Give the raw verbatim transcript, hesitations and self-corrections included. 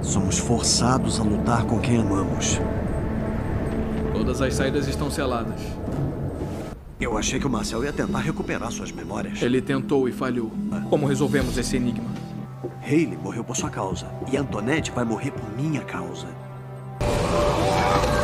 Somos forçados a lutar com quem amamos. Todas as saídas estão seladas. Eu achei que o Marcel ia tentar recuperar suas memórias. Ele tentou e falhou. Como resolvemos esse enigma? Hayley morreu por sua causa. E Antoinette vai morrer por minha causa.